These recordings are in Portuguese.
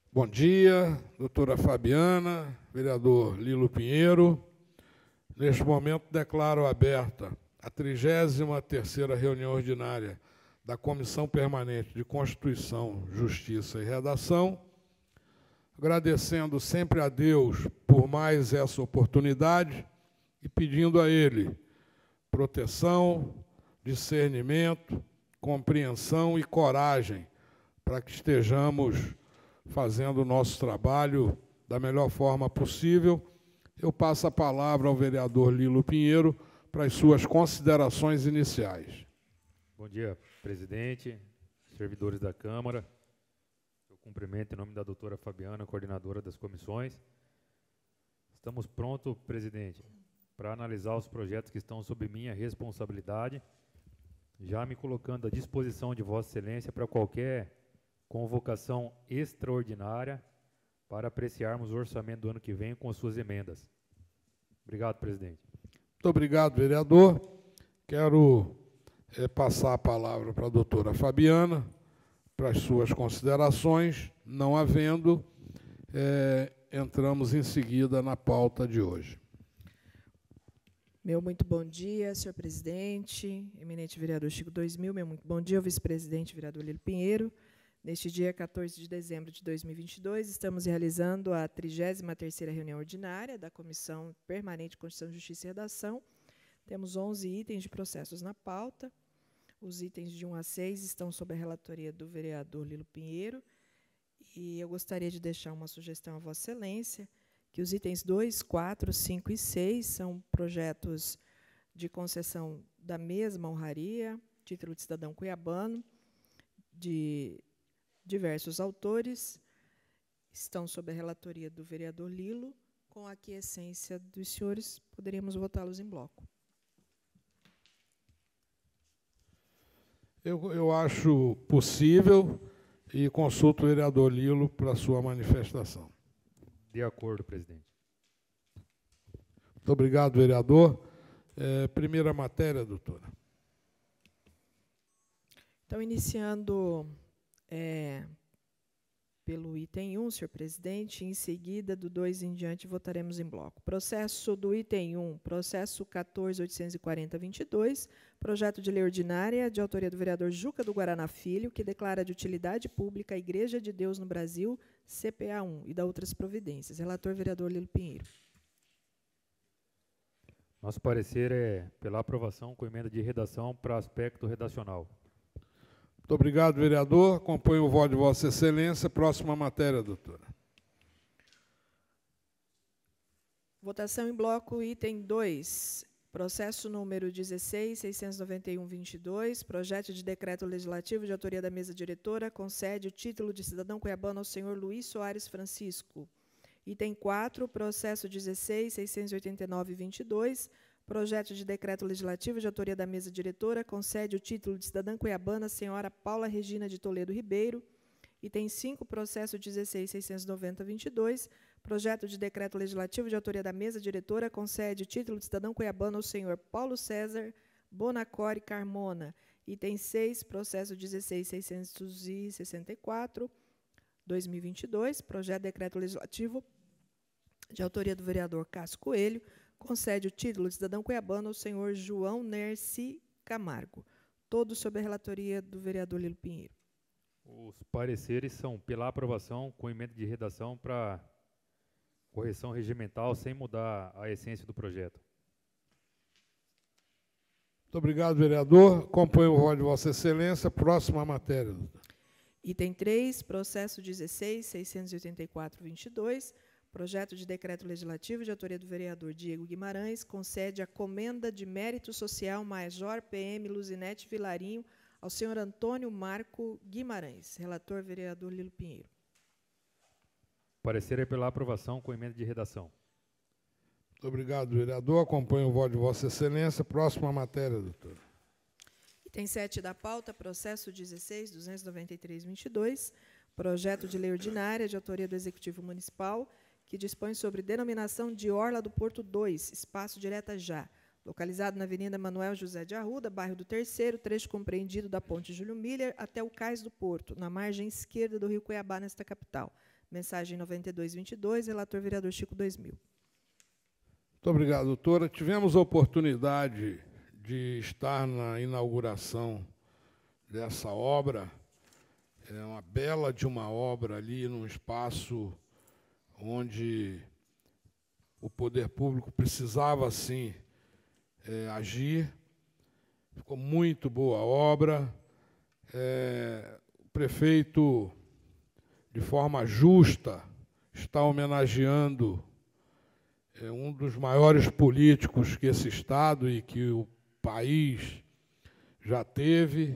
Bom dia, doutora Fabiana, vereador Lilo Pinheiro. Neste momento, declaro aberta a 33ª reunião ordinária da Comissão Permanente de Constituição, Justiça e Redação, agradecendo sempre a Deus por mais essa oportunidade e pedindo a Ele proteção, discernimento, compreensão e coragem para que estejamos fazendo o nosso trabalho da melhor forma possível. Eu passo a palavra ao vereador Lilo Pinheiro para as suas considerações iniciais. Bom dia, presidente, servidores da Câmara. Eu cumprimento em nome da doutora Fabiana, coordenadora das comissões. Estamos prontos, presidente, para analisar os projetos que estão sob minha responsabilidade, já me colocando à disposição de Vossa Excelência para qualquer convocação extraordinária para apreciarmos o orçamento do ano que vem com as suas emendas. Obrigado, presidente. Muito obrigado, vereador. Quero passar a palavra para a doutora Fabiana, para as suas considerações. Não havendo, entramos em seguida na pauta de hoje. Meu muito bom dia, senhor presidente, eminente vereador Chico 2000, meu muito bom dia ao vice-presidente vereador Lilo Pinheiro. Neste dia 14 de dezembro de 2022, estamos realizando a 33ª reunião ordinária da Comissão Permanente de Constituição, Justiça e Redação. Temos 11 itens de processos na pauta. Os itens de 1 a 6 estão sob a relatoria do vereador Lilo Pinheiro. E eu gostaria de deixar uma sugestão a Vossa Excelência, que os itens 2, 4, 5 e 6 são projetos de concessão da mesma honraria, título de cidadão cuiabano, de diversos autores, estão sob a relatoria do vereador Lilo. Com a aquiescência dos senhores, poderíamos votá-los em bloco. Eu acho possível e consulto o vereador Lilo para a sua manifestação. De acordo, presidente. Muito obrigado, vereador. Primeira matéria, doutora. Então, iniciando pelo item 1, senhor presidente, em seguida, do 2 em diante, votaremos em bloco. Processo do item 1, processo 14.840.22, projeto de lei ordinária de autoria do vereador Juca do Guaraná Filho, que declara de utilidade pública a Igreja de Deus no Brasil, CPA1, e da outras providências. Relator, vereador Lilo Pinheiro. Nosso parecer é pela aprovação com emenda de redação para aspecto redacional. Muito obrigado, vereador. Acompanho o voto de Vossa Excelência. Próxima matéria, doutora. Votação em bloco, item 2. Processo número 16.691.22, projeto de decreto legislativo de autoria da mesa diretora, concede o título de cidadão cuiabano ao senhor Luiz Soares Francisco. Item 4, processo 16.689.22, projeto de decreto legislativo de autoria da mesa diretora, concede o título de cidadã cuiabana à senhora Paula Regina de Toledo Ribeiro. Item 5, processo 16.690.22, projeto de decreto legislativo de autoria da mesa diretora, concede o título de cidadão cuiabano ao senhor Paulo César Bonacore Carmona. Item 6, processo 16.664, 2022, projeto de decreto legislativo de autoria do vereador Cássio Coelho, concede o título de cidadão cuiabano ao senhor João Nerci Camargo. Todos sob a relatoria do vereador Lilo Pinheiro. Os pareceres são pela aprovação com emenda de redação para correção regimental, sem mudar a essência do projeto. Muito obrigado, vereador. Acompanho o voto de Vossa Excelência. Próxima matéria, doutora. Item 3, processo 16.684.22, projeto de decreto legislativo de autoria do vereador Diego Guimarães, concede a comenda de mérito social Major PM Luzinete Vilarinho ao senhor Antônio Marco Guimarães. Relator, vereador Lilo Pinheiro. Parecer é pela aprovação com emenda de redação. Muito obrigado, vereador. Acompanho o voto de Vossa Excelência. Próxima matéria, doutora. Item 7 da pauta, processo 16.293.22, projeto de lei ordinária de autoria do Executivo Municipal, que dispõe sobre denominação de Orla do Porto 2, espaço direta já, localizado na Avenida Manuel José de Arruda, bairro do Terceiro, trecho compreendido da Ponte Júlio Miller até o Cais do Porto, na margem esquerda do rio Cuiabá, nesta capital. Mensagem 9222, relator vereador Chico 2000. Muito obrigado, doutora. Tivemos a oportunidade de estar na inauguração dessa obra. É uma bela de uma obra ali, num espaço onde o poder público precisava, sim, agir. Ficou muito boa a obra. O prefeito, de forma justa, está homenageando um dos maiores políticos que esse Estado e que o país já teve,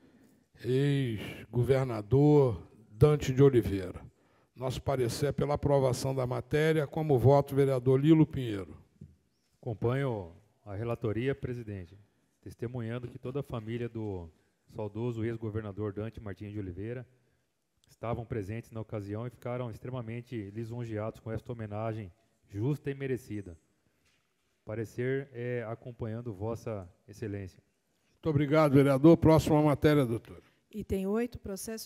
ex-governador Dante de Oliveira. Nosso parecer é pela aprovação da matéria, como voto, vereador Lilo Pinheiro. Acompanho a relatoria, presidente, testemunhando que toda a família do saudoso ex-governador Dante Martins de Oliveira estavam presentes na ocasião e ficaram extremamente lisonjeados com esta homenagem justa e merecida. Parecer é acompanhando Vossa Excelência. Muito obrigado, vereador. Próxima matéria, doutora. Item 8, processo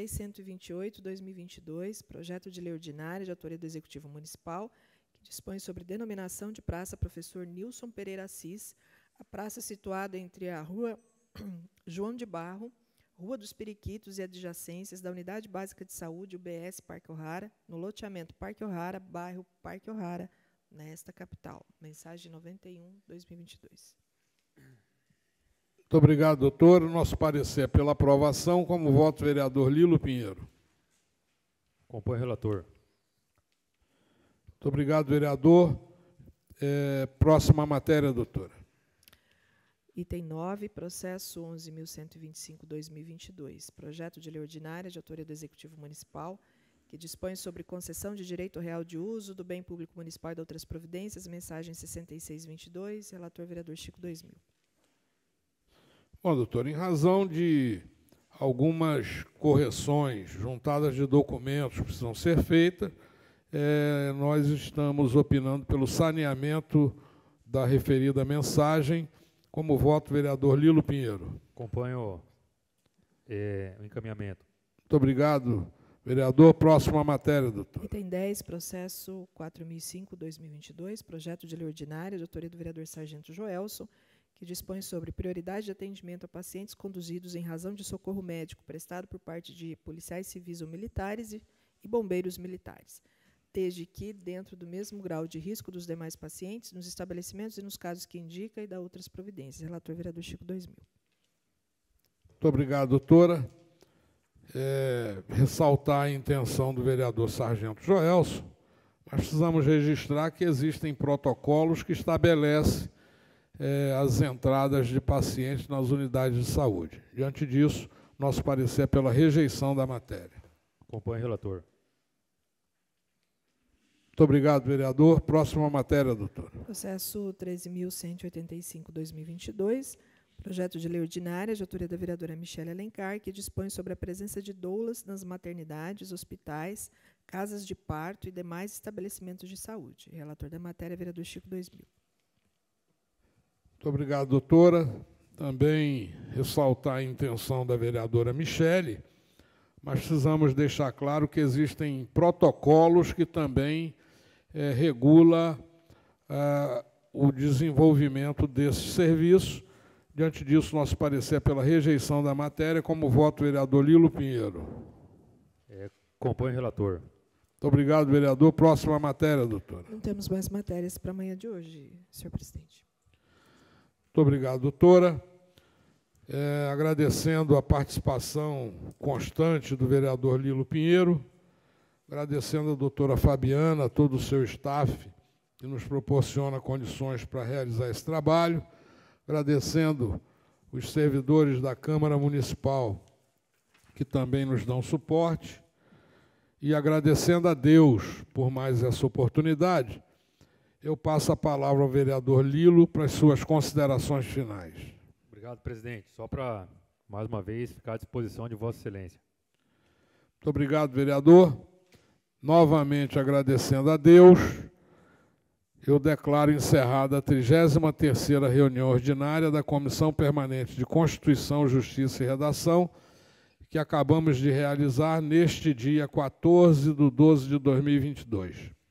16.128/2022, projeto de lei ordinária de autoria do Executivo Municipal, que dispõe sobre denominação de Praça Professor Nilson Pereira Assis, a praça situada entre a Rua João de Barro, Rua dos Periquitos e adjacências da Unidade Básica de Saúde, UBS Parque O'Hara, no loteamento Parque O'Hara, bairro Parque O'Hara, nesta capital. Mensagem 91/2022. Muito obrigado, doutor. Nosso parecer é pela aprovação, como voto, vereador Lilo Pinheiro. Acompanho o relator. Muito obrigado, vereador. Próxima matéria, doutora. Item 9, processo 11.125/2022, projeto de lei ordinária de autoria do Executivo Municipal, que dispõe sobre concessão de direito real de uso do bem público municipal e de outras providências, mensagem 6622, relator vereador Chico 2000. Bom, doutor, em razão de algumas correções juntadas de documentos que precisam ser feitas, nós estamos opinando pelo saneamento da referida mensagem, como voto, vereador Lilo Pinheiro. Acompanho o encaminhamento. Muito obrigado, vereador. Próxima matéria, doutor. Item 10, processo 4005/2022, projeto de lei ordinária de autoria do vereador Sargento Joelson, que dispõe sobre prioridade de atendimento a pacientes conduzidos em razão de socorro médico prestado por parte de policiais civis ou militares e bombeiros militares, desde que dentro do mesmo grau de risco dos demais pacientes, nos estabelecimentos e nos casos que indica e da outras providências. Relator vereador Chico 2000. Muito obrigado, doutora. Ressaltar a intenção do vereador Sargento Joelson, mas precisamos registrar que existem protocolos que estabelecem as entradas de pacientes nas unidades de saúde. Diante disso, nosso parecer é pela rejeição da matéria. Acompanho o relator. Muito obrigado, vereador. Próxima matéria, doutor. Processo 13.185/2022, projeto de lei ordinária de autoria da vereadora Michele Alencar, que dispõe sobre a presença de doulas nas maternidades, hospitais, casas de parto e demais estabelecimentos de saúde. Relator da matéria, vereador Chico 2000. Muito obrigado, doutora. Também ressaltar a intenção da vereadora Michele, mas precisamos deixar claro que existem protocolos que também regula o desenvolvimento desses serviços. Diante disso, nosso parecer é pela rejeição da matéria, como voto, vereador Lilo Pinheiro. Acompanho o relator. Muito obrigado, vereador. Próxima matéria, doutora. Não temos mais matérias para amanhã de hoje, senhor presidente. Muito obrigado, doutora. Agradecendo a participação constante do vereador Lilo Pinheiro, agradecendo a doutora Fabiana, a todo o seu staff, que nos proporciona condições para realizar esse trabalho, agradecendo os servidores da Câmara Municipal, que também nos dão suporte, e agradecendo a Deus por mais essa oportunidade, eu passo a palavra ao vereador Lilo para as suas considerações finais. Obrigado, presidente. Só para, mais uma vez, ficar à disposição de Vossa Excelência. Muito obrigado, vereador. Novamente agradecendo a Deus eu declaro encerrada a 33ª reunião ordinária da Comissão Permanente de Constituição, Justiça e Redação, que acabamos de realizar neste dia 14 de 12 de 2022.